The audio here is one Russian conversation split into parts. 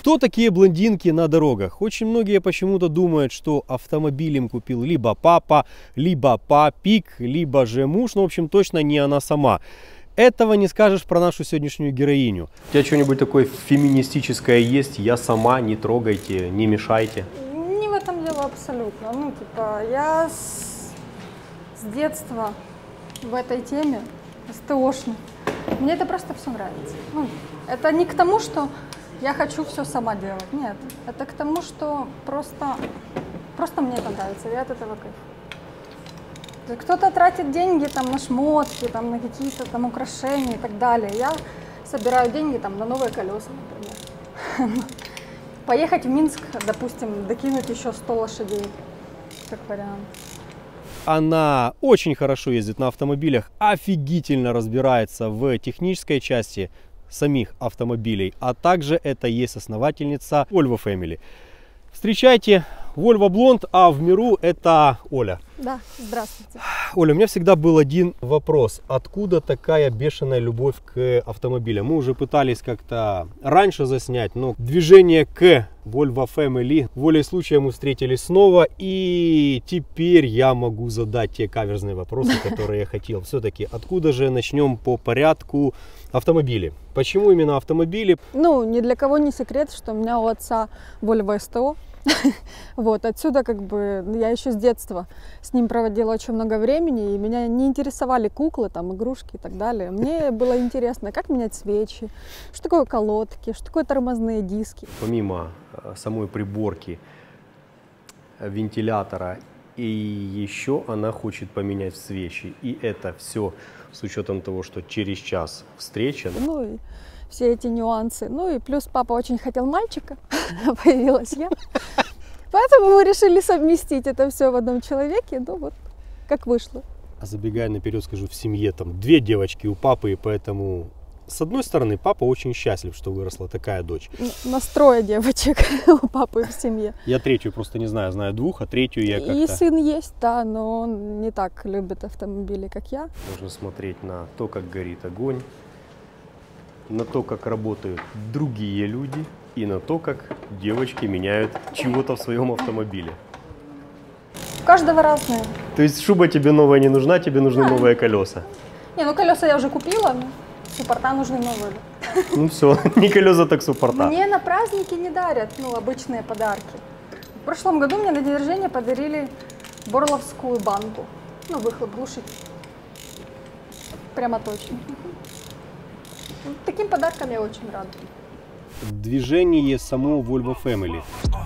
Кто такие блондинки на дорогах? Очень многие почему-то думают, что автомобиль им купил либо папа, либо папик, либо же муж. Ну, в общем, точно не она сама. Этого не скажешь про нашу сегодняшнюю героиню. У тебя что-нибудь такое феминистическое есть? Я сама, не трогайте, не мешайте. Не в этом дело абсолютно. Ну, типа, я с детства в этой теме, СТОшной. Мне это просто все нравится. Ну, это не к тому, что я хочу все сама делать. Нет, это к тому, что просто мне это нравится, я от этого кайфую. Кто-то тратит деньги там на шмотки, там, на какие-то там украшения и так далее. Я собираю деньги там на новые колеса, например. Поехать в Минск, допустим, докинуть еще 100 лошадей, как вариант. Она очень хорошо ездит на автомобилях, офигительно разбирается в технической части самих автомобилей, а также это есть основательница Volvo Family. Встречайте, Volvo Blonde, а в миру это Оля. Да, здравствуйте. Оля, у меня всегда был один вопрос. Откуда такая бешеная любовь к автомобилям? Мы уже пытались как-то раньше заснять, но движение к Volvo Family волей случая мы встретились снова. И теперь я могу задать те каверзные вопросы, которые я хотел. Все-таки, откуда же начнем по порядку автомобили? Почему именно автомобили? Ну, ни для кого не секрет, что у меня у отца Volvo СТО. Вот, отсюда как бы я еще с детства с ним проводила очень много времени, и меня не интересовали куклы, там, игрушки и так далее. Мне было интересно, как менять свечи, что такое колодки, что такое тормозные диски. Помимо самой приборки, вентилятора, и еще она хочет поменять свечи. И это все с учетом того, что через час встреча. Ну и все эти нюансы. Ну и плюс папа очень хотел мальчика, появилась я. Поэтому мы решили совместить это все в одном человеке. Ну вот, как вышло. А забегая наперед, скажу, в семье там 2 девочки у папы, и поэтому, с одной стороны, папа очень счастлив, что выросла такая дочь. Нас 3 девочек у папы в семье. Я третью просто не знаю, знаю 2, а третью я как-то... И сын есть, да, но он не так любит автомобили, как я. Нужно смотреть на то, как горит огонь, на то, как работают другие люди, и на то, как девочки меняют чего-то в своем автомобиле. У каждого разное. То есть шуба тебе новая не нужна, тебе нужны новые колеса? Не, ну колеса я уже купила, суппорта нужны новые. Ну все, не колеса, так суппорта. Мне на праздники не дарят, ну, обычные подарки. В прошлом году мне на день рождения подарили борловскую банку. Ну, выхлоп глушитель. Прямо точно. Таким подарком я очень рада. Движение само Volvo Family.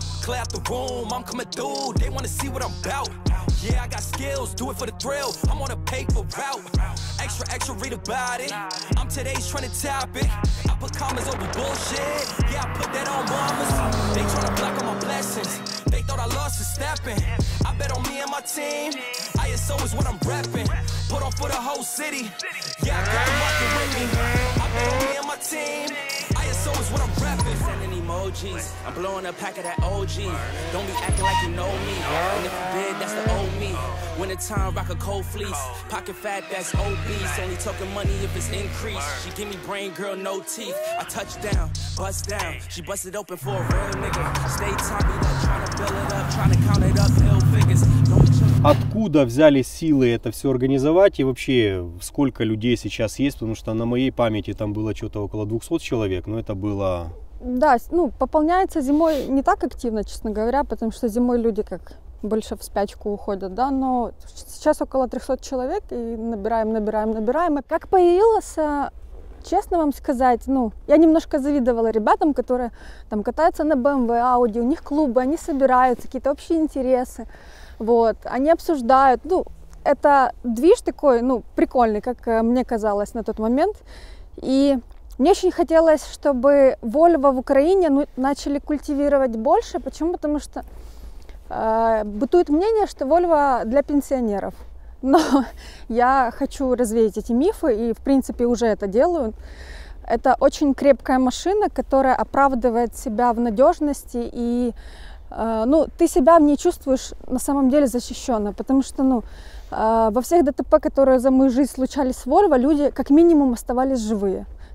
ISO is what I'm rapping. Sending emojis. I'm blowing a pack of that OG. Don't be acting like you know me. And if you did, that's the old me. Winter time, rock a cold fleece. Pocket fat, that's obese. Only talking money if it's increased. She give me brain, girl, no teeth. I touch down, bust down. She busted open for a real nigga. Stay topping up, trying to build it up, trying to count it up, hill figures. Откуда взяли силы это все организовать и вообще сколько людей сейчас есть, потому что на моей памяти там было что-то около 200 человек, но это было... Да, ну пополняется зимой не так активно, честно говоря, потому что зимой люди как больше в спячку уходят, да, но сейчас около 300 человек и набираем. И как появился, честно вам сказать, ну, я немножко завидовала ребятам, которые там катаются на BMW, Audi, у них клубы, они собираются, какие-то общие интересы. Вот, они обсуждают, ну, это движ такой, ну, прикольный, как мне казалось на тот момент. И мне очень хотелось, чтобы Volvo в Украине начали культивировать больше. Почему? Потому что бытует мнение, что Volvo для пенсионеров. Но я хочу развеять эти мифы и, в принципе, уже это делаю. Это очень крепкая машина, которая оправдывает себя в надежности и ну, ты себя в ней чувствуешь на самом деле защищенно, потому что, ну, во всех ДТП, которые за мою жизнь случались с Volvo, люди как минимум оставались живые.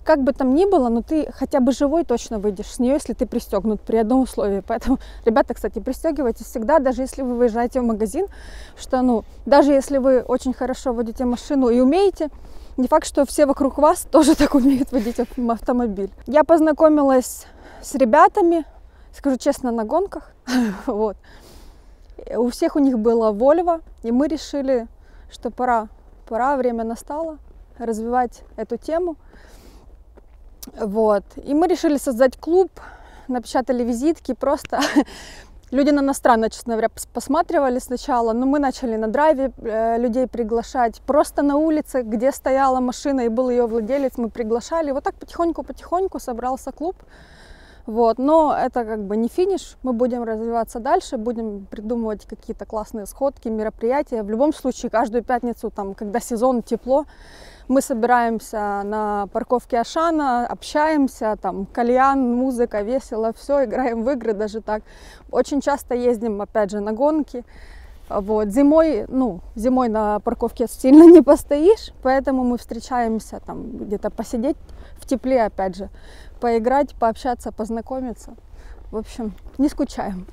как бы там ни было, но ты хотя бы живой точно выйдешь с нее, если ты пристегнут при одном условии. Поэтому, ребята, кстати, пристегивайтесь всегда, даже если вы выезжаете в магазин, что, ну, даже если вы очень хорошо водите машину и умеете, не факт, что все вокруг вас тоже так умеют водить автомобиль. Я познакомилась с ребятами, скажу честно, на гонках. Вот. У всех у них было Volvo, и мы решили, что пора, время настало развивать эту тему. Вот. И мы решили создать клуб, напечатали визитки, просто люди на нас странно, честно говоря, посматривали сначала, но мы начали на драйве людей приглашать, просто на улице, где стояла машина и был ее владелец, мы приглашали. Вот так потихоньку собрался клуб. Вот. Но это как бы не финиш, мы будем развиваться дальше, будем придумывать какие-то классные сходки, мероприятия. В любом случае, каждую пятницу, там, когда сезон, тепло, мы собираемся на парковке Ашана, общаемся, там, кальян, музыка, весело, все, играем в игры, даже так. Очень часто ездим, опять же, на гонки. Вот. Зимой на парковке сильно не постоишь, поэтому мы встречаемся, там, где-то посидеть в тепле, опять же, поиграть, пообщаться, познакомиться. В общем, не скучаем.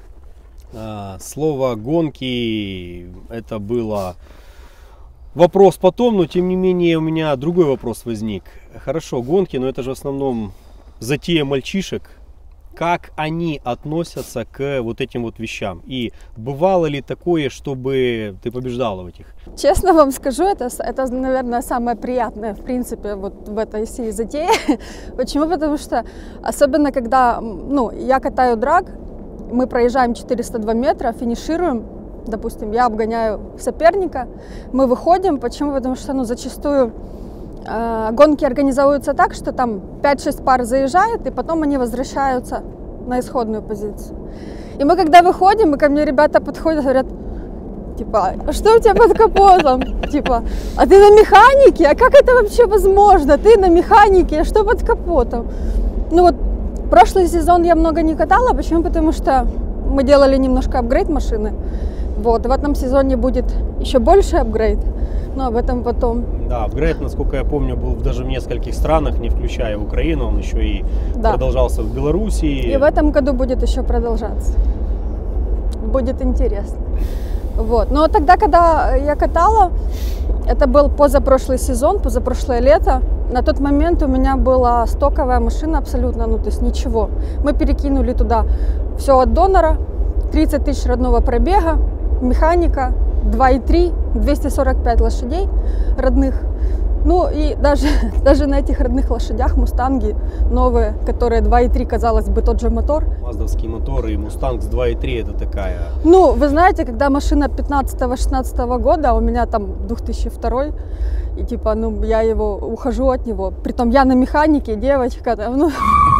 Слово «гонки» это было вопрос потом, но тем не менее у меня другой вопрос возник. Хорошо, гонки, но это же в основном затея мальчишек. Как они относятся к вот этим вот вещам? И бывало ли такое, чтобы ты побеждала в этих? Честно вам скажу, это, наверное, самое приятное, в принципе, вот в этой всей затее. Почему? Потому что, особенно когда, я катаю драг, мы проезжаем 402 метра, финишируем, допустим, я обгоняю соперника, мы выходим. Почему? Потому что, зачастую гонки организуются так, что там 5-6 пар заезжает, и потом они возвращаются на исходную позицию. И мы когда выходим, и ко мне ребята подходят, говорят, типа, что у тебя под капотом? Типа, а ты на механике? А как это вообще возможно? Ты на механике, а что под капотом? Прошлый сезон я много не катала. Почему? Потому что мы делали немножко апгрейд машины. Вот, в этом сезоне будет еще больше апгрейд, но об этом потом. Да, апгрейд, насколько я помню, был даже в нескольких странах, не включая Украину, он еще и продолжался в Беларуси. И в этом году будет еще продолжаться. Будет интересно. Вот. Но тогда, когда я катала, это был позапрошлый сезон, позапрошлое лето. На тот момент у меня была стоковая машина абсолютно, то есть ничего. Мы перекинули туда все от донора, 30 тысяч родного пробега, механика, 2.3, 245 лошадей родных. И даже на этих родных лошадях мустанги новые, которые 2.3, казалось бы, тот же мотор. Маздовские моторы и мустанг с 2.3 это такая. Вы знаете, когда машина 15-16 года, у меня там 2002, и типа, я ухожу от него. Притом я на механике, девочка там,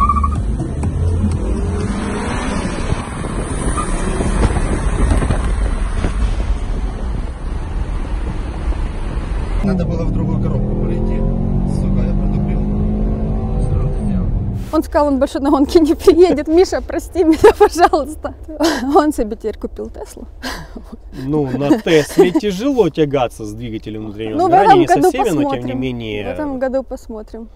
Надо было в другую коробку полететь. Сука, я протупил. Он сказал, он больше на гонки не приедет. Миша, прости меня, пожалуйста. Он себе теперь купил Теслу. На Тесле тяжело тягаться с двигателем внутреннего сгорания, не со всеми, но тем не менее. В этом году посмотрим.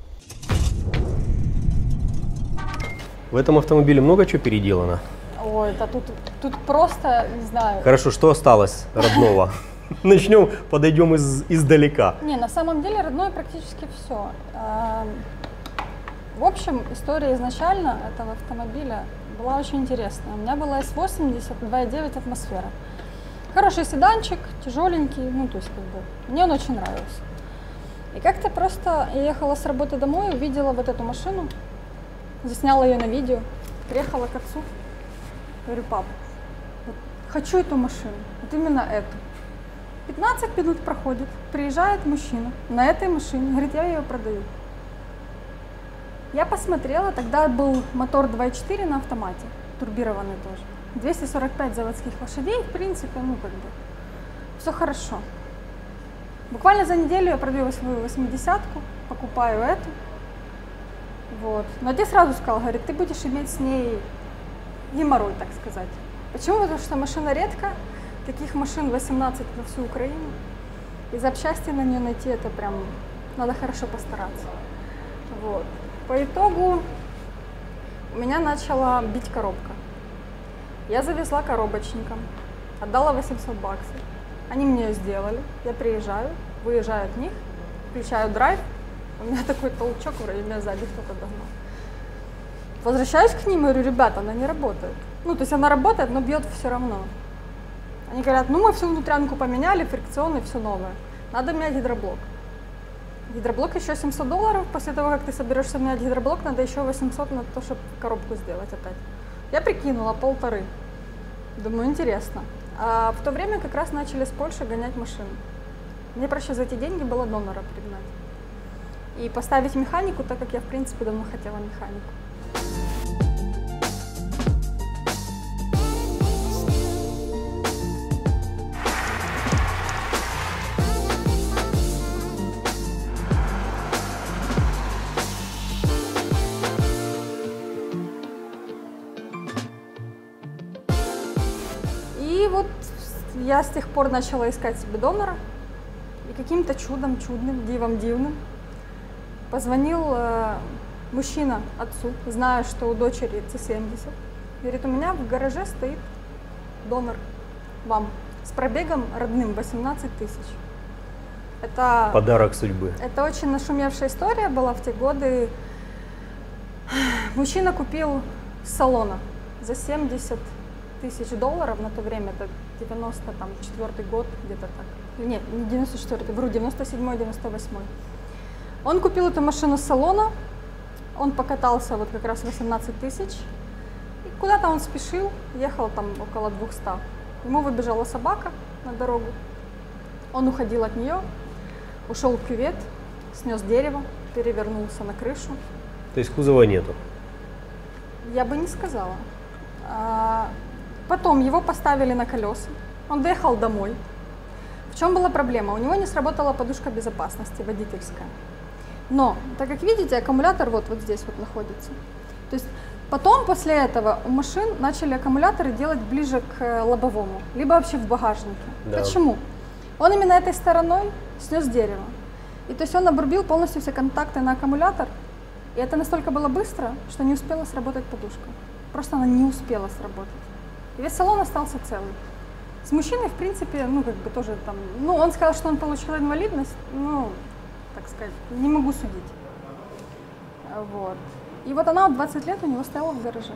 В этом автомобиле много чего переделано? Ой, да тут просто, не знаю. Хорошо, что осталось родного? Начнем, подойдем издалека. Не, на самом деле родное практически все. В общем, история изначально этого автомобиля была очень интересная. У меня была S80 2.9 атмосфера. Хороший седанчик, тяжеленький, то есть мне он очень нравился. И как-то просто я ехала с работы домой, увидела вот эту машину, засняла ее на видео, приехала к отцу, говорю, пап, хочу эту машину, вот именно эту. 15 минут проходит, приезжает мужчина на этой машине, говорит, я ее продаю. Я посмотрела, тогда был мотор 2.4 на автомате, турбированный тоже. 245 заводских лошадей, в принципе, все хорошо. Буквально за неделю я продаю свою 80-ку, покупаю эту. Вот. Но отец сразу сказал, говорит, ты будешь иметь с ней геморрой, так сказать. Почему? Потому что машина редкая. Таких машин 18 на всю Украину. И запчасти на нее найти, это прям надо хорошо постараться. Вот. По итогу у меня начала бить коробка. Я завезла коробочникам, отдала 800 баксов. Они мне ее сделали, я приезжаю, выезжаю от них, включаю драйв, у меня такой толчок, вроде меня сзади кто-то догнал. Возвращаюсь к ним и говорю, ребята, она не работает. Ну, то есть она работает, но бьет все равно. Они говорят, ну мы всю внутрянку поменяли, фрикционный, все новое. Надо менять гидроблок. Гидроблок еще $700, после того, как ты соберешься менять гидроблок, надо еще 800 на то, чтобы коробку сделать опять. Я прикинула, 1,5. Думаю, интересно. А в то время как раз начали с Польши гонять машины. Мне проще за эти деньги было донора пригнать. И поставить механику, так как я, в принципе, давно хотела механику. И вот я с тех пор начала искать себе донора. И каким-то чудом, чудным, дивом, позвонил мужчина отцу, зная, что у дочери C70. Говорит, у меня в гараже стоит донор вам с пробегом родным 18 тысяч. Это Подарок судьбы. Это очень нашумевшая история была в те годы. Мужчина купил с салона за 70 тысяч долларов на то время, это 94-й год, где-то так. Нет, не 94-й, вру, 97-й, 98-й. Он купил эту машину с салона, он покатался вот как раз 18 тысяч, и куда-то он спешил, ехал там около 200. Ему выбежала собака на дорогу, он уходил от нее, ушел в кювет, снес дерево, перевернулся на крышу. То есть кузова нету? Я бы не сказала. Потом его поставили на колеса, он доехал домой. В чем была проблема? У него не сработала подушка безопасности водительская. Но, так как видите, аккумулятор вот здесь вот находится. То есть потом, после этого, у машин начали аккумуляторы делать ближе к лобовому, либо вообще в багажнике. Да. Почему? Он именно этой стороной снес дерево. И то есть он обрубил полностью все контакты на аккумулятор. И это настолько было быстро, что не успела сработать подушка. Просто она не успела сработать. И весь салон остался целый. С мужчиной, в принципе, ну, как бы тоже там, ну, он сказал, что он получил инвалидность, ну, так сказать, не могу судить. Вот. И вот она 20 лет у него стояла в гараже.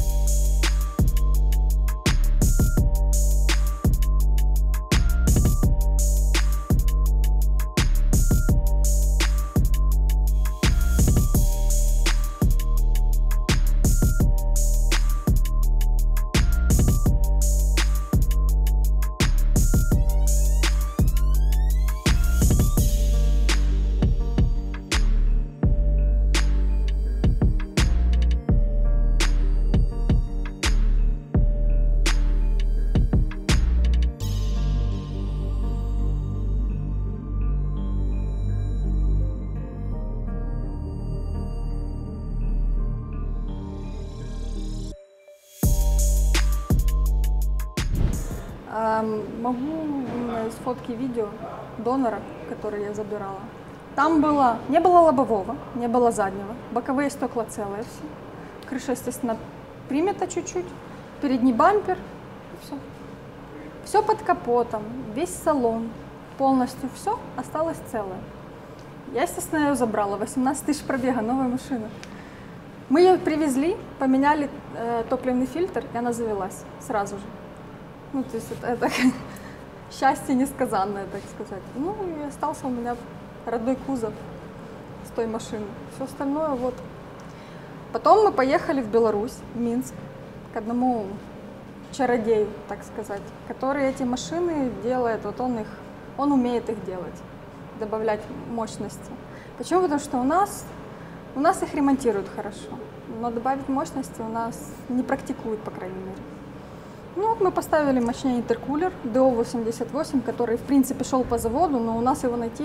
Могу, у меня есть фотки, видео донора, который я забирала. Там не было лобового, не было заднего, боковые стекла целые все. Крыша, естественно, примята чуть-чуть, передний бампер, и все. Все под капотом, весь салон, полностью все осталось целое. Я, естественно, ее забрала, 18 тысяч пробега, новая машина. Мы ее привезли, поменяли топливный фильтр, и она завелась сразу же. Ну, то есть это счастье несказанное, так сказать. Ну, и остался у меня родной кузов с той машины. Все остальное вот. Потом мы поехали в Беларусь, в Минск, к одному чародею, так сказать, который эти машины делает, вот он умеет их делать, добавлять мощности. Почему? Потому что у нас их ремонтируют хорошо, но добавить мощности у нас не практикуют, по крайней мере. Ну вот мы поставили мощнее интеркулер DO88, который в принципе шел по заводу, но у нас его найти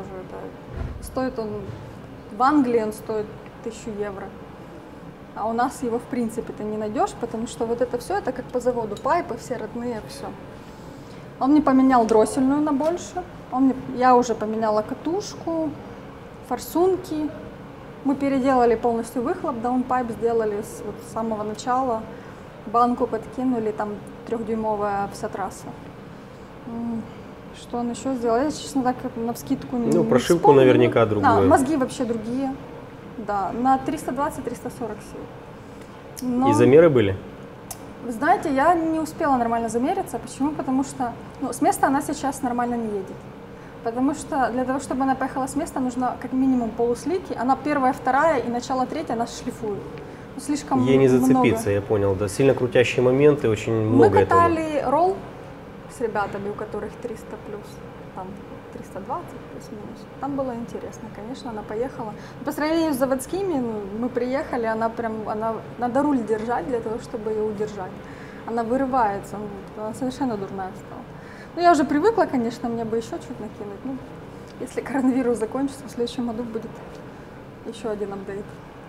стоит он в Англии он стоит 1000 евро, а у нас его в принципе ты не найдешь, потому что вот это все это как по заводу, пайпы все родные, все. Он мне поменял дроссельную на больше, я уже поменяла катушку, форсунки, Мы переделали полностью выхлоп, даунпайп сделали с самого начала, банку подкинули, там 3-дюймовая вся трасса. Что он еще сделал? Я, честно, так навскидку не Ну, прошивку вспомню. наверняка другую. Да, мозги вообще другие. Да, на 320-340 сил. Но, И замеры были? вы знаете, я не успела нормально замериться. Почему? Потому что с места она сейчас нормально не едет. Потому что для того, чтобы она поехала с места, нужно как минимум полуслики. Она первая, вторая и начало третьей она шлифует. Слишком Ей не много. зацепиться, я понял. Да, сильно крутящие моменты, очень много Мы этого. катали ролл с ребятами, у которых 300 плюс, там 320 плюс-минус. Там было интересно, конечно, она поехала. По сравнению с заводскими, мы приехали, она надо руль держать для того, чтобы ее удержать. Она вырывается, она совершенно дурная стала. Ну, я уже привыкла, конечно, мне бы еще чуть накинуть. Ну, если коронавирус закончится, в следующем году будет еще один апдейт.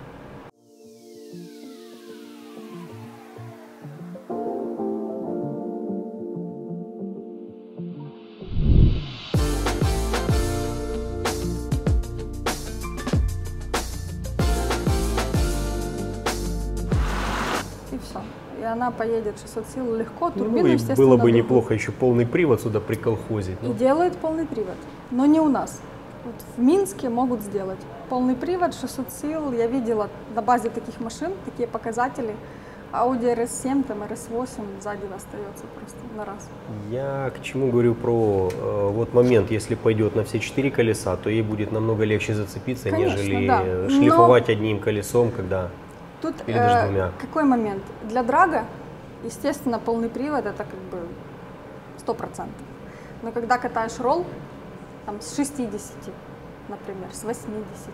И все. И она поедет 600 сил легко, турбину, Ну, и естественно, было бы другую. неплохо еще полный привод сюда приколхозить. И делают полный привод, но не у нас. Вот в Минске могут сделать полный привод, 600 сил. Я видела на базе таких машин, такие показатели. Audi RS7, там RS8 сзади остается просто на раз. Я к чему говорю про вот момент, если пойдет на все 4 колеса, то ей будет намного легче зацепиться, Конечно, нежели да. шлифовать одним колесом, когда... Тут Или даже двумя. какой момент? Для драга, естественно, полный привод это как бы 100%. Но когда катаешь ролл, там с 60, например, с 80,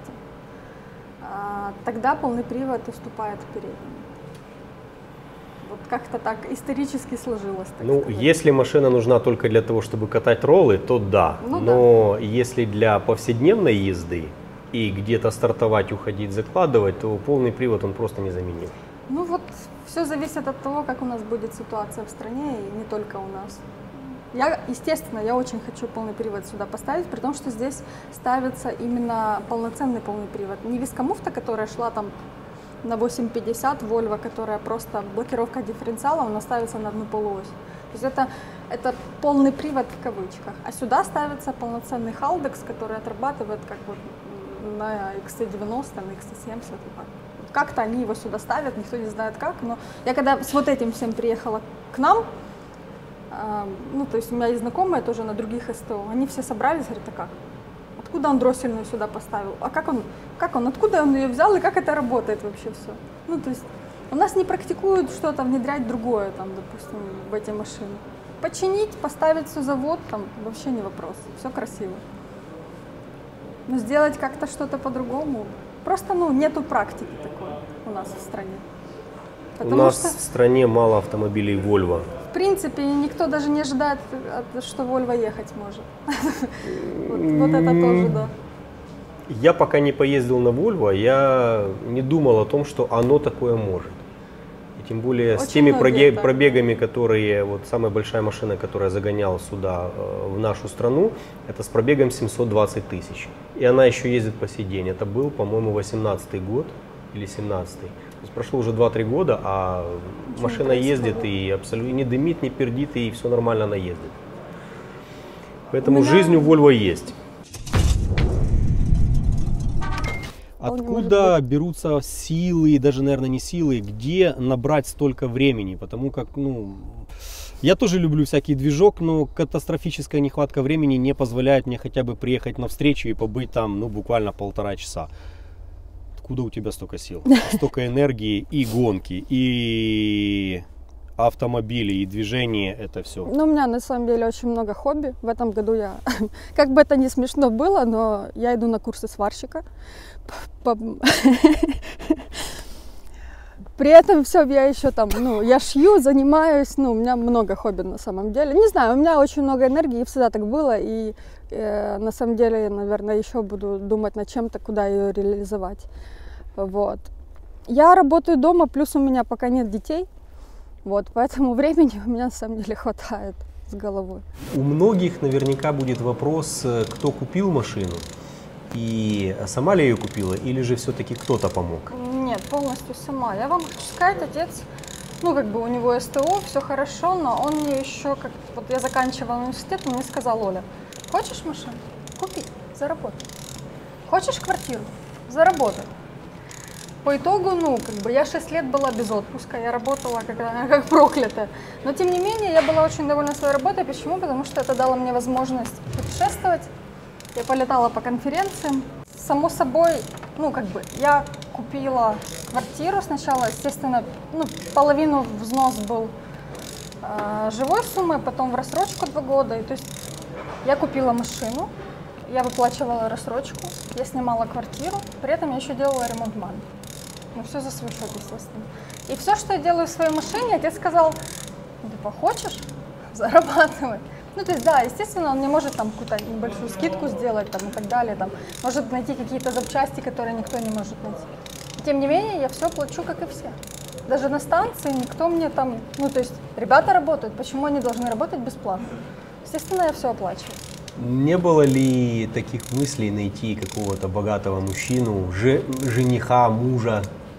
тогда полный привод уступает переднему. Вот как-то так исторически сложилось. Так Ну, сказать. если машина нужна только для того, чтобы катать роллы, то да. Ну Но если для повседневной езды и где-то стартовать, уходить, закладывать, то полный привод он просто незаменим. Ну вот все зависит от того, как у нас будет ситуация в стране и не только у нас. Естественно, я очень хочу полный привод сюда поставить, при том, что здесь ставится именно полноценный полный привод. Не вискомуфта, которая шла там на 850, Volvo, которая просто блокировка дифференциала, она ставится на одну полуось. То есть это полный привод в кавычках. А сюда ставится полноценный Haldex, который отрабатывает как вот на XC90, на XC70. Как-то они его сюда ставят, никто не знает как. Но я когда с вот этим всем приехала к нам, ну, то есть у меня есть знакомые тоже на других СТО, они все собрались, говорят, а как? Откуда он дроссельную сюда поставил? А как он, откуда он ее взял и как это работает вообще все? Ну, то есть у нас не практикуют что-то внедрять другое, там, допустим, в эти машины. Починить, поставить все завод, там, вообще не вопрос, все красиво. Но сделать как-то что-то по-другому, просто, нету практики такой у нас в стране. У нас в стране мало автомобилей Volvo. В принципе, никто даже не ожидает, что Volvo ехать может. Вот это тоже, да. Я пока не поездил на Volvo, я не думал о том, что оно такое может. И тем более с теми пробегами, которые, вот самая большая машина, которая загоняла сюда, в нашу страну, это с пробегом 720 тысяч. И она еще ездит по сей день. Это был, по-моему, 18-й год или 17-й. То есть прошло уже 2-3 года, а машина ездит и абсолютно не дымит, не пердит, и все нормально она ездит. Поэтому жизнь у Volvo есть. Откуда берутся силы, даже, наверное, не силы, где набрать столько времени? Потому как, я тоже люблю всякий движок, но катастрофическая нехватка времени не позволяет мне хотя бы приехать на встречу и побыть там, буквально 1,5 часа. Откуда у тебя столько сил, столько энергии и гонки, и автомобили, и движение, это все? У меня на самом деле очень много хобби. В этом году я, как бы это ни смешно было, но я иду на курсы сварщика. При этом все, я еще там, я шью, занимаюсь, у меня много хобби на самом деле. Не знаю, у меня очень много энергии, и всегда так было, и на самом деле, наверное, еще буду думать над чем-то, куда ее реализовать. Вот. Я работаю дома, плюс у меня пока нет детей, вот, поэтому времени у меня на самом деле хватает с головой. У многих наверняка будет вопрос, кто купил машину. И сама ли ее купила, или же все-таки кто-то помог? Нет, полностью сама. Я вам хочу сказать, отец, ну, как бы у него СТО, все хорошо, но он мне еще, как вот я заканчивала университет, он мне сказал: Оля, хочешь машину? Купи, заработай. Хочешь квартиру? Заработай. По итогу, ну, как бы я 6 лет была без отпуска, я работала как проклятая. Но, тем не менее, я была очень довольна своей работой. Почему? Потому что это дало мне возможность путешествовать. Я полетала по конференциям. Само собой, ну, как бы, я купила квартиру сначала, естественно, ну, половину взнос был живой суммы, потом в рассрочку 2 года. И, то есть я купила машину, я выплачивала рассрочку, я снимала квартиру, при этом я еще делала ремонт маме. Ну, все за свой счет, естественно. И все, что я делаю в своей машине, отец сказал: ну, типа, хочешь, зарабатывай. Ну, то есть, да, естественно, он не может там какую-то небольшую скидку сделать там, и так далее, там, может найти какие-то запчасти, которые никто не может найти. Тем не менее, я все плачу, как и все. Даже на станции никто мне там, ну, то есть, ребята работают, почему они должны работать бесплатно? Естественно, я все оплачиваю. Не было ли таких мыслей найти какого-то богатого мужчину, жениха, мужа?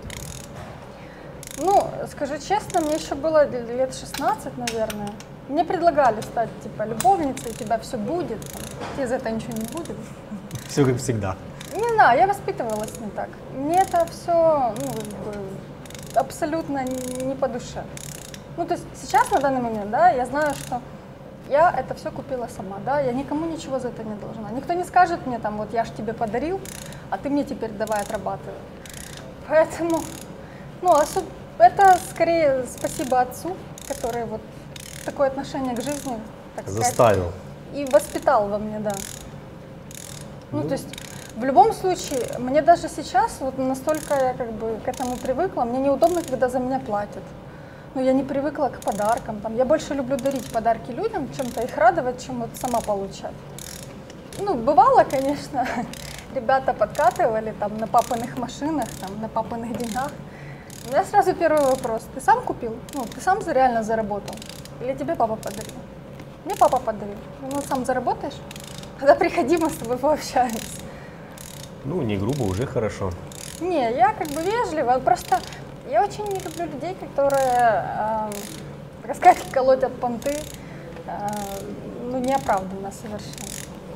Ну, скажу честно, мне еще было лет 16, наверное. Мне предлагали стать, типа, любовницей, у тебя все будет, там, тебе за это ничего не будет. Все как всегда. Не знаю, я воспитывалась не так. Мне это все, ну, как бы, абсолютно не по душе. Ну, то есть сейчас, на данный момент, да, я знаю, что я это все купила сама, да, я никому ничего за это не должна. Никто не скажет мне, там, вот я ж тебе подарил, а ты мне теперь давай отрабатывай. Поэтому, ну, это скорее спасибо отцу, который вот такое отношение к жизни, так сказать, Заставил. и воспитал во мне, да. Ну, то есть, в любом случае, мне даже сейчас, вот настолько я как бы к этому привыкла, мне неудобно, когда за меня платят. Ну, я не привыкла к подаркам, там, я больше люблю дарить подарки людям, чем-то их радовать, чем вот сама получать. Ну, бывало, конечно, ребята подкатывали там на папиных машинах, там, на папиных деньгах. У меня сразу первый вопрос: ты сам купил? Ну, ты сам реально заработал? Или тебе папа подарил? Мне папа подарил. Ну, сам заработаешь? Тогда приходи, мы с тобой пообщаемся. Ну, не грубо, уже хорошо. Не, я как бы вежливая, просто я очень не люблю людей, которые, так сказать, колотят понты, ну, неоправданно совершенно.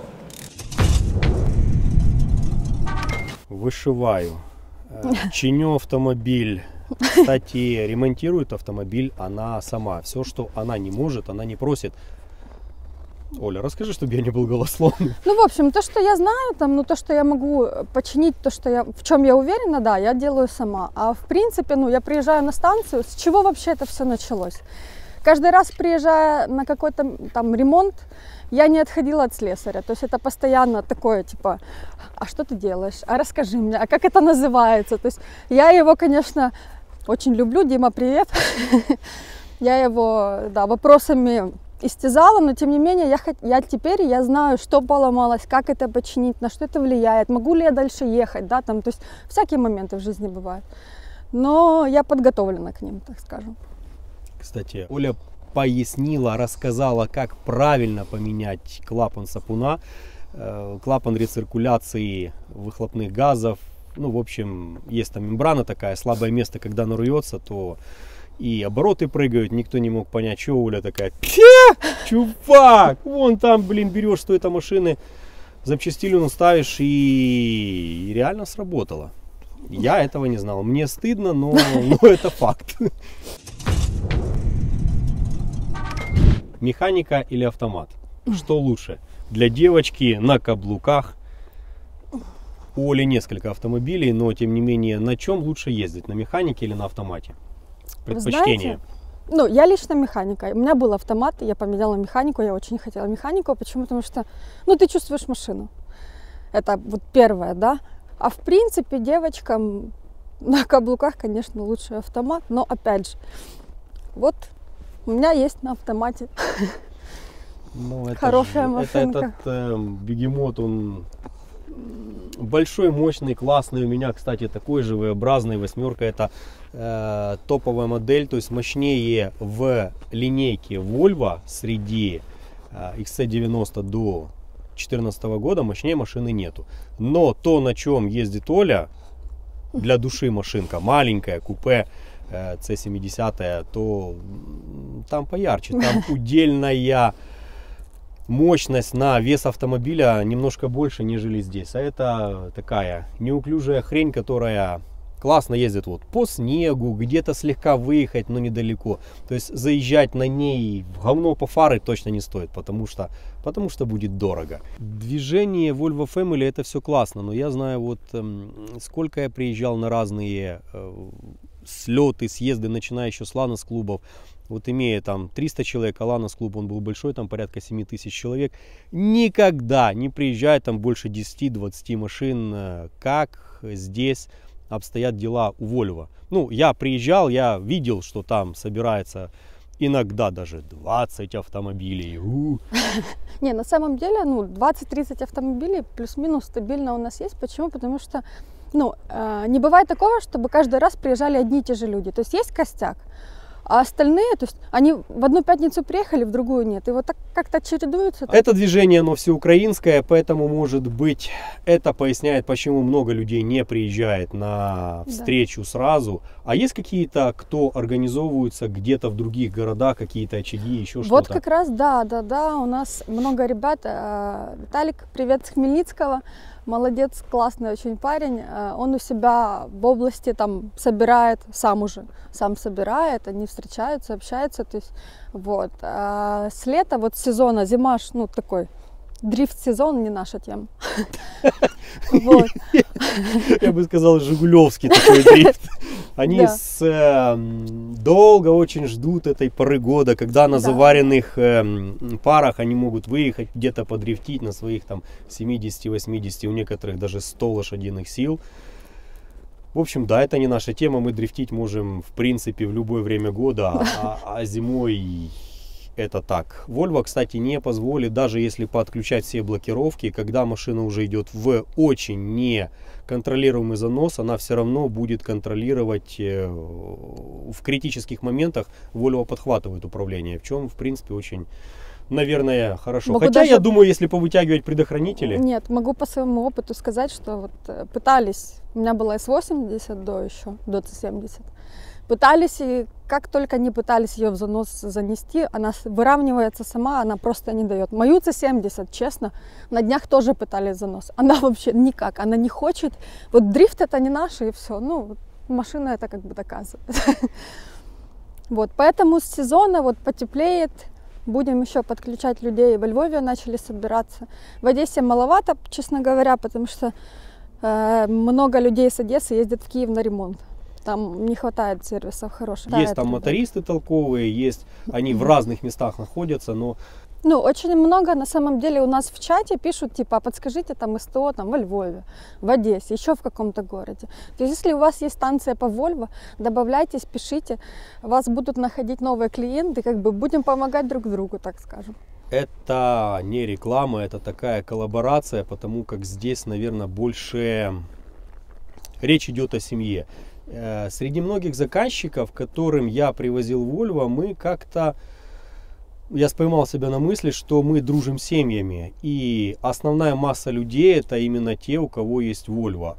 Вышиваю, чиню автомобиль. Кстати, ремонтирует автомобиль она сама. Все, что она не может, она не просит. Оля, расскажи, чтобы я не был голословным. Ну, в общем, то, что я знаю, там, ну, то, что я могу починить, то, что я, в чем я уверена, да, я делаю сама. А в принципе, ну, я приезжаю на станцию, с чего вообще это все началось? Каждый раз, приезжая на какой-то там ремонт, я не отходила от слесаря. То есть это постоянно такое, типа, а что ты делаешь? А расскажи мне, а как это называется? То есть я его, конечно, очень люблю. Дима, привет. Я его, да, вопросами истязала, но тем не менее я теперь знаю, что поломалось, как это починить, на что это влияет, могу ли я дальше ехать, да, там, то есть всякие моменты в жизни бывают. Но я подготовлена к ним, так скажем. Кстати, Оля пояснила, рассказала, как правильно поменять клапан сапуна, клапан рециркуляции выхлопных газов. Ну, в общем, есть там мембрана такая, слабое место, когда оно рвется, то и обороты прыгают, никто не мог понять, что Оля такая: чувак, вон там, блин, берешь, что это машины, запчастину ставишь, и реально сработало. Я этого не знал, мне стыдно, но это факт. Механика или автомат? Что лучше? Для девочки на каблуках. У Оли несколько автомобилей, но тем не менее, на чем лучше ездить? На механике или на автомате? Предпочтение. Знаете, ну, я лично механика. У меня был автомат, я поменяла механику, я очень хотела механику. Почему? Потому что, ну, ты чувствуешь машину. Это вот первое, да. А в принципе, девочкам на каблуках, конечно, лучше автомат. Но опять же, вот у меня есть на автомате хорошая машинка. Этот бегемот, он большой, мощный, классный. У меня, кстати, такой же V-образный, 8. Это топовая модель, то есть мощнее в линейке Volvo среди XC90 до 2014 года мощнее машины нету. Но то, на чем ездит Оля, для души машинка, маленькая, купе, C70, то там поярче, там удельная мощность на вес автомобиля немножко больше, нежели здесь. А это такая неуклюжая хрень, которая классно ездит вот по снегу, где-то слегка выехать, но недалеко. То есть заезжать на ней в говно по фары точно не стоит, потому что будет дорого. Движение Volvo Family это все классно, но я знаю вот сколько я приезжал на разные слеты, съезды, начиная еще с Ланос-клубов. Вот имея там 300 человек, а Ланос-клуб, он был большой, там порядка 7000 человек. Никогда не приезжает там больше 10-20 машин, как здесь обстоят дела у Volvo. Ну, я приезжал, я видел, что там собирается иногда даже 20 автомобилей. Не, на самом деле, 20-30 автомобилей плюс-минус стабильно у нас есть. Почему? Потому что, не бывает такого, чтобы каждый раз приезжали одни и те же люди. То есть есть костяк, а остальные, то есть они в одну пятницу приехали, в другую нет. И вот так как-то чередуются. Это движение, оно всеукраинское, поэтому, может быть, это поясняет, почему много людей не приезжает на встречу сразу. А есть какие-то, кто организовываются где-то в других городах, какие-то очаги, еще что-то? Вот как раз, да, у нас много ребят. Виталик, привет с Хмельницкого. Молодец, классный очень парень. Он у себя в области там собирает, сам собирает, они встречаются, общаются. То есть, вот. А с лета, вот с сезона, зима, такой дрифт-сезон, не наша тема. Я бы сказал, жигулевский такой дрифт. Они долго очень ждут этой поры года, когда на заваренных парах они могут выехать, где-то подрифтить на своих там 70-80, у некоторых даже 100 лошадиных сил. В общем, да, это не наша тема, мы дрифтить можем в принципе в любое время года, а зимой это так. Volvo, кстати, не позволит, даже если подключать все блокировки, когда машина уже идет в очень неконтролируемый занос, она все равно будет контролировать в критических моментах. Volvo подхватывает управление, в чем, в принципе, очень, наверное, хорошо. Хотя, я думаю, если повытягивать предохранители... Нет, могу по своему опыту сказать, что вот пытались, у меня была S80 до C70, пытались, и как только не пытались ее в занос занести, она выравнивается сама, она просто не дает. Мою C70, честно, на днях тоже пытались занос. Она вообще никак, она не хочет. Вот дрифт это не наше, и все. Машина это как бы доказывает. Вот, поэтому с сезона вот потеплеет, будем еще подключать людей. Во Львове начали собираться. В Одессе маловато, честно говоря, потому что много людей с Одессы ездят в Киев на ремонт. Там не хватает сервисов хороших. Есть там мотористы толковые, есть, они в разных местах находятся, но... очень много на самом деле у нас в чате пишут, типа, подскажите там СТО там во Львове, в Одессе, еще в каком-то городе. То есть, если у вас есть станция по Volvo, добавляйтесь, пишите, вас будут находить новые клиенты, как бы будем помогать друг другу, так скажем. Это не реклама, это такая коллаборация, потому как здесь, наверное, больше речь идет о семье. Среди многих заказчиков, которым я привозил Volvo, мы как-то, я поймал себя на мысли, что мы дружим с семьями. И основная масса людей это именно те, у кого есть Volvo.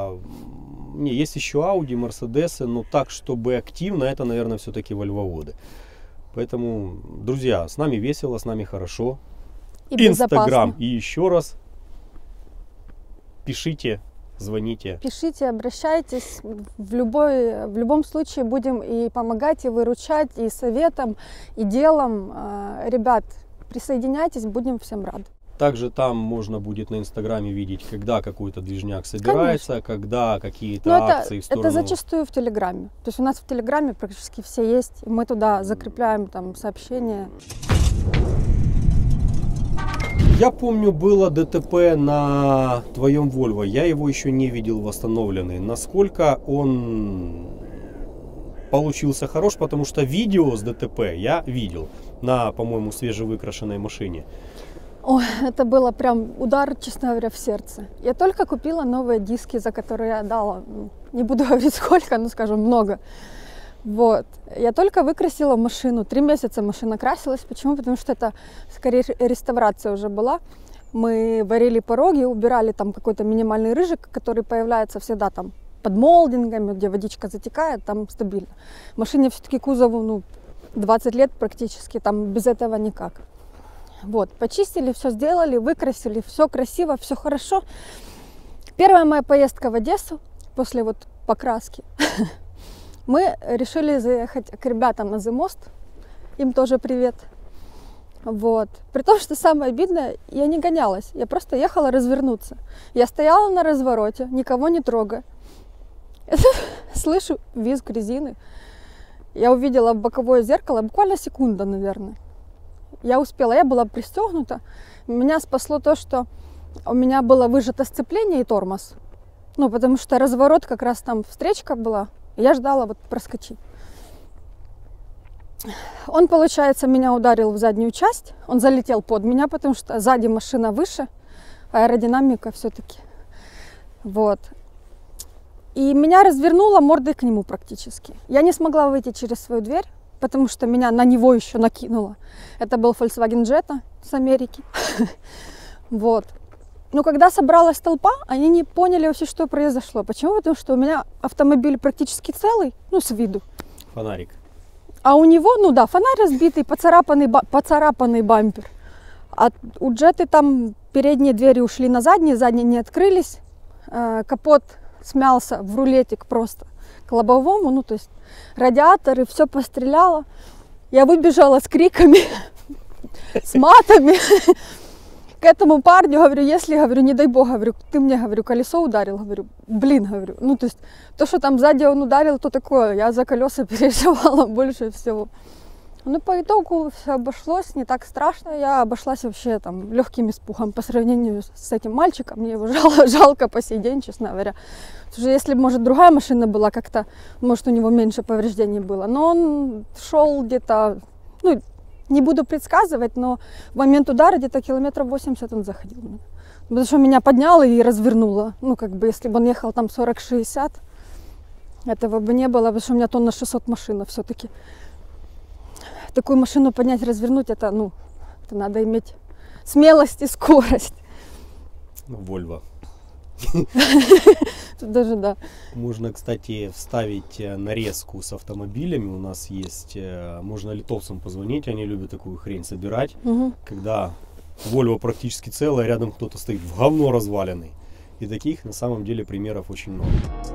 Есть еще Audi, Mercedes, но так, чтобы активно, это, наверное, все-таки вольвоводы. Поэтому, друзья, с нами весело, с нами хорошо. Инстаграм. И еще раз пишите. Звоните. Пишите, обращайтесь. В любом случае будем и помогать, и выручать, и советом, и делом. Ребят, присоединяйтесь, будем всем рады. Также там можно будет на Инстаграме видеть, когда какой-то движняк собирается, конечно, когда какие-то акции в сторону... Это зачастую в Телеграме. То есть у нас в Телеграме практически все есть. И мы туда закрепляем там сообщения. Я помню, было ДТП на твоем Volvo. Я его еще не видел восстановленный. Насколько он получился хорош, потому что видео с ДТП я видел на, по-моему, свежевыкрашенной машине. Ой, это было прям удар, честно говоря, в сердце. Я только купила новые диски, за которые я дала, не буду говорить сколько, но скажем, много. Вот. Я только выкрасила машину. 3 месяца машина красилась. Почему? Потому что это скорее реставрация уже была. Мы варили пироги, убирали там какой-то минимальный рыжик, который появляется всегда там под молдингами, где водичка затекает, там стабильно. В машине все-таки кузову 20 лет практически, там без этого никак. Вот, почистили, все сделали, выкрасили, все красиво, все хорошо. Первая моя поездка в Одессу после вот покраски. Мы решили заехать к ребятам на The Most, им тоже привет. Вот. При том, что самое обидное, я не гонялась, я просто ехала развернуться. Я стояла на развороте, никого не трогая. Слышу визг резины. Я увидела боковое зеркало, буквально секунда, наверное. Я успела, я была пристегнута. Меня спасло то, что у меня было выжато сцепление и тормоз. Потому что разворот, как раз там встречка была. Я ждала вот проскочить. Он, получается, меня ударил в заднюю часть. Он залетел под меня, потому что сзади машина выше. Аэродинамика все-таки. Вот. И меня развернуло мордой к нему практически. Я не смогла выйти через свою дверь, потому что меня на него еще накинуло. Это был Volkswagen Jetta с Америки. Вот. Но когда собралась толпа, они не поняли вообще, что произошло. Почему? Потому что у меня автомобиль практически целый, с виду. Фонарик. А у него, фонарь разбитый, поцарапанный бампер. А у Джеты там передние двери ушли на задние не открылись. Капот смялся в рулетик просто к лобовому, то есть радиаторы, все постреляло. Я выбежала с криками, с матами к этому парню, говорю, если, не дай бог, ты мне, колесо ударил, то есть то, что там сзади он ударил, то такое, я за колеса переживала больше всего. По итогу все обошлось, не так страшно, я обошлась вообще там легким испугом по сравнению с этим мальчиком, мне его жалко по сей день, честно говоря. Потому что если, может, другая машина была как-то, может, у него меньше повреждений было, но он шел где-то, не буду предсказывать, но в момент удара где-то километров 80 он заходил. Потому что меня подняло и развернуло. Если бы он ехал там 40-60, этого бы не было, потому что у меня тонна 600 машина все-таки. Такую машину поднять, развернуть, это надо иметь смелость и скорость. Volvo. Тут даже да. Можно, кстати, вставить нарезку с автомобилями. У нас есть, можно литовцам позвонить, они любят такую хрень собирать. Когда Volvo практически целая, рядом кто-то стоит в говно разваленный. И таких на самом деле примеров очень много.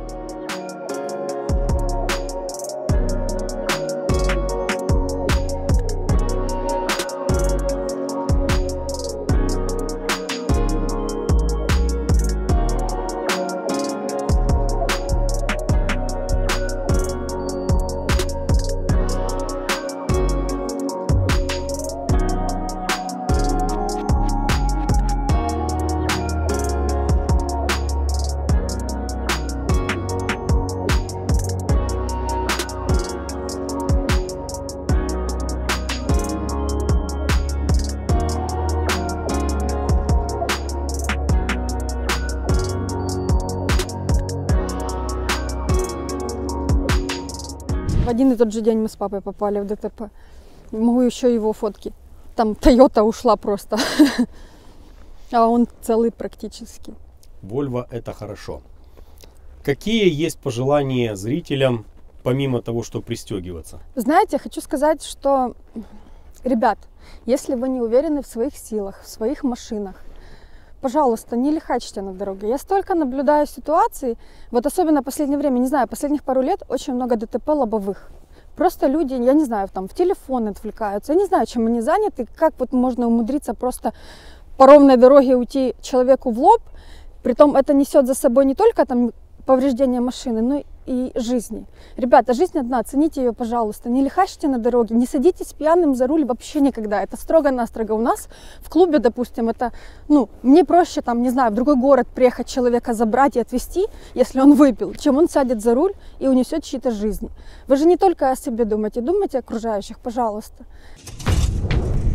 В один и тот же день мы с папой попали в ДТП. Могу еще его фотки. Там Toyota ушла просто. А он целый практически. Volvo — это хорошо. Какие есть пожелания зрителям, помимо того, что пристегиваться? Знаете, хочу сказать, что, ребят, если вы не уверены в своих силах, в своих машинах, пожалуйста, не лихачьте на дороге. Я столько наблюдаю ситуаций, вот особенно в последнее время, не знаю, последних пару лет очень много ДТП лобовых. Просто люди, я не знаю, там в телефон отвлекаются, я не знаю, чем они заняты, как вот можно умудриться просто по ровной дороге уйти человеку в лоб, притом это несет за собой не только там повреждение машины, но и жизни. Ребята, жизнь одна, цените ее, пожалуйста, не лихачьте на дороге, не садитесь пьяным за руль вообще никогда, это строго-настрого. У нас в клубе, допустим, это, мне проще там, не знаю, в другой город приехать человека забрать и отвезти, если он выпил, чем он сядет за руль и унесет чьи-то жизни. Вы же не только о себе думаете, думайте о окружающих, пожалуйста.